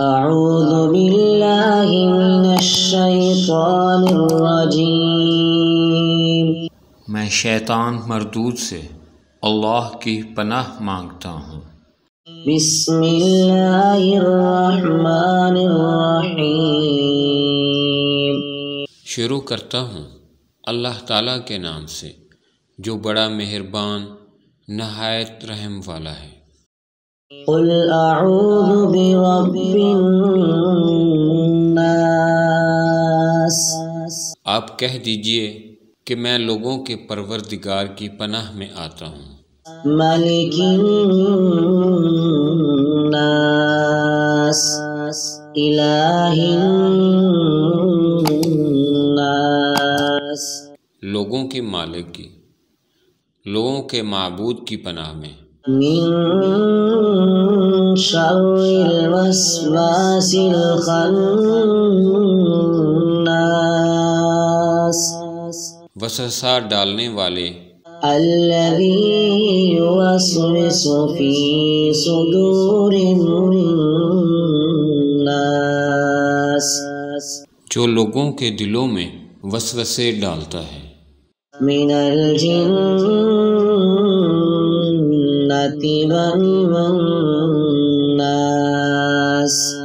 اعوذ باللہ من الشیطان الرجیم، میں شیطان مردود سے اللہ کی پناہ مانگتا ہوں۔ بسم اللہ الرحمن الرحیم، شروع کرتا ہوں اللہ تعالیٰ کے نام سے جو بڑا مہربان نہایت رحم والا ہے۔ قل اعوذ برب الناس، آپ کہہ دیجئے کہ میں لوگوں کے پروردگار کی پناہ میں آتا ہوں۔ ملک الناس، الہ الناس، لوگوں کے مالک کی، لوگوں کے معبود کی پناہ میں۔ من شر الوسواس الخناس، وسوسہ ڈالنے والے، الذی یوسوس فی صدور الناس، جو لوگوں کے دلوں میں وسوسے ڈالتا ہے۔ من الجنۃ والناس،